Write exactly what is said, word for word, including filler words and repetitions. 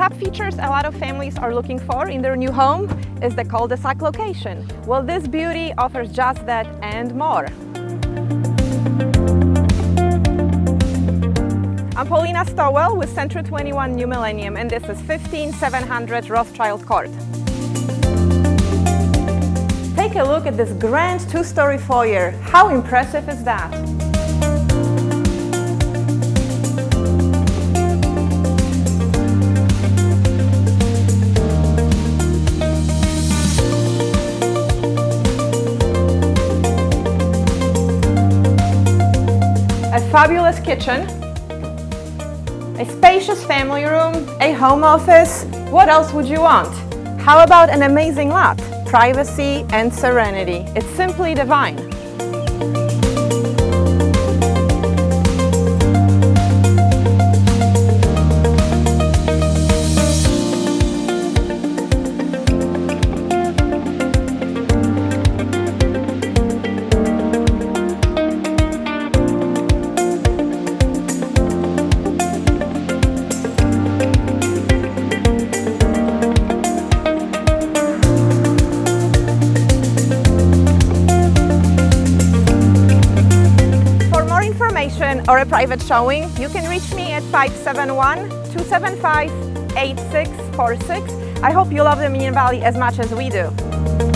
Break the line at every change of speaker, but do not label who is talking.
top features a lot of families are looking for in their new home is the cul-de-sac location. Well, this beauty offers just that and more. I'm Paulina Stowell with Century twenty-one New Millennium, and this is fifteen seven hundred Rothschild Court. Take a look at this grand two-story foyer. How impressive is that? A fabulous kitchen, a spacious family room, a home office. What else would you want? How about an amazing lot? Privacy and serenity. It's simply divine. Or a private showing, you can reach me at five seven one, two seven five, eight six four six. I hope you love the Dominion Valley as much as we do.